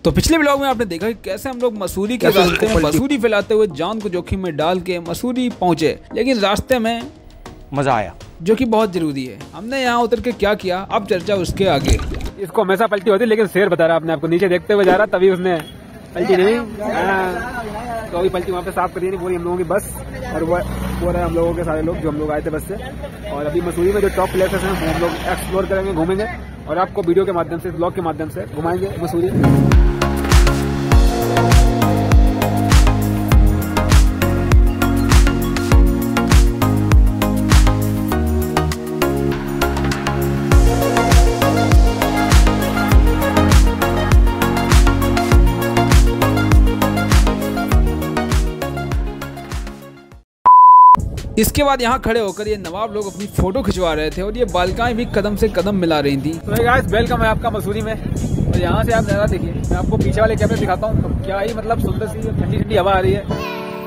तो पिछले ब्लॉग में आपने देखा कि कैसे हम लोग मसूरी के रास्ते में मसूरी फैलाते हुए जान को जोखिम में डाल के मसूरी पहुंचे, लेकिन रास्ते में मजा आया जो कि बहुत जरूरी है। हमने यहाँ उतर के क्या किया, अब चर्चा उसके आगे। इसको हमेशा पलटी होती, लेकिन शेर बता रहा अपने आपको नीचे देखते हुए जा रहा, तभी उसने पलटी नहीं। तो अभी पलटी वहाँ पे साफ करी नहीं, पूरी हम लोगों की बस और वो रहे हम लोगों के सारे लोग जो हम लोग आए थे बस से। और अभी मसूरी में जो टॉप प्लेसेस हैं वो हम लोग एक्सप्लोर करेंगे, घूमेंगे और आपको वीडियो के माध्यम से, ब्लॉग के माध्यम से घुमाएंगे मसूरी। इसके बाद यहाँ खड़े होकर ये नवाब लोग अपनी फोटो खिंचवा रहे थे और ये बालिकाएं भी कदम से कदम मिला रही थी। तो गाइस वेलकम है आपका मसूरी में। और यहाँ से आप नज़ारा देखिए, मैं आपको पीछे वाले कैमरे दिखाता हूँ। तो क्या ही मतलब सुंदर सी ठंडी ठंडी हवा आ रही है।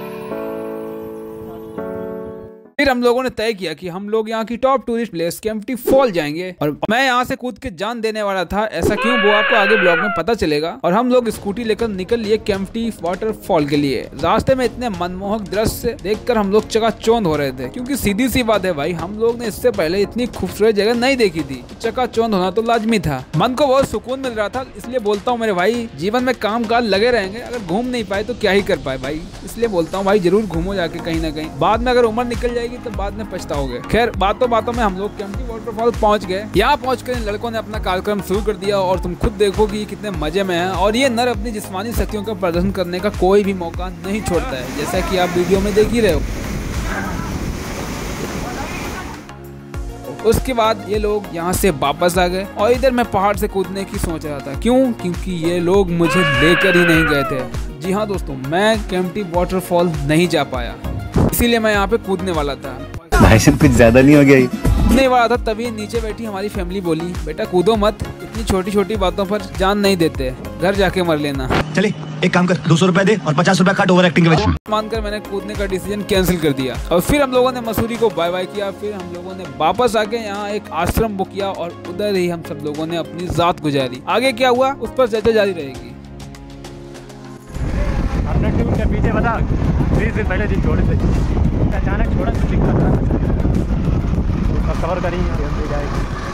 फिर हम लोगों ने तय किया कि हम लोग यहाँ की top tourist place Kempty fall जाएंगे और मैं यहाँ से कूद के जान देने वाला था। ऐसा क्यों, वो आपको आगे ब्लॉग में पता चलेगा। और हम लोग स्कूटी लेकर निकल लिए केम्प्टी वाटरफॉल के लिए। रास्ते में इतने मनमोहक दृश्य देखकर हम लोग चकाचौंध हो रहे थे, क्योंकि सीधी सी बात है भाई, हम लोग ने इससे पहले इतनी खूबसूरत जगह नहीं देखी थी। चकाचौंध होना तो लाजमी था। मन को बहुत सुकून मिल रहा था। इसलिए बोलता हूँ मेरे भाई, जीवन में काम काज लगे रहेंगे, अगर घूम नहीं पाए तो क्या ही कर पाए भाई। इसलिए बोलता हूँ भाई, जरूर घूमो जाके कहीं ना कहीं। बाद में अगर उम्र निकल जाएगी तो बाद में पछताओगे। खैर बातों बातों में हम लोग केम्प्टी वाटरफॉल पहुंच गए। यहाँ पहुंचकर इन लड़कों ने अपना कार्यक्रम शुरू कर दिया और तुम खुद देखो कि ये कितने मजे में हैं। और ये नर अपनी जिस्मानी शक्तियों का प्रदर्शन करने का कोई भी मौका नहीं छोड़ता है, जैसा कि आप वीडियो में देख ही रहे हो। उसके बाद ये लोग यहाँ से वापस आ गए और इधर मैं पहाड़ से कूदने की सोच रहा था। क्यों? क्योंकि ये लोग मुझे लेकर ही नहीं गए थे। जी हाँ दोस्तों, मैं केम्प्टी वाटरफॉल नहीं जा पाया, इसीलिए मैं यहाँ पे कूदने वाला था। भाई साहब कुछ ज्यादा नहीं हो गया? कूदने वाला था, तभी नीचे बैठी हमारी फैमिली बोली, बेटा कूदो मत, इतनी छोटी छोटी बातों पर जान नहीं देते, घर जाके मर लेना। चले एक काम कर, 200 रुपए दे और 50 रुपए काट ओवर एक्टिंग के वजह। मानकर मैंने कूदने का डिसीजन कैंसिल कर दिया और फिर हम लोगों ने मसूरी को बाय बाय किया। फिर हम लोगों ने वापस आके यहाँ एक आश्रम बुक किया और उधर ही हम सब लोगों ने अपनी रात गुजारी। आगे क्या हुआ उस पर चर्चा जारी रहेगी। अपने ट्यूब के पीछे बता 20 दिन पहले दिन छोड़े थे, अचानक छोड़ा तो दिक्कत था, उसका कवर करेंगे जाएगी।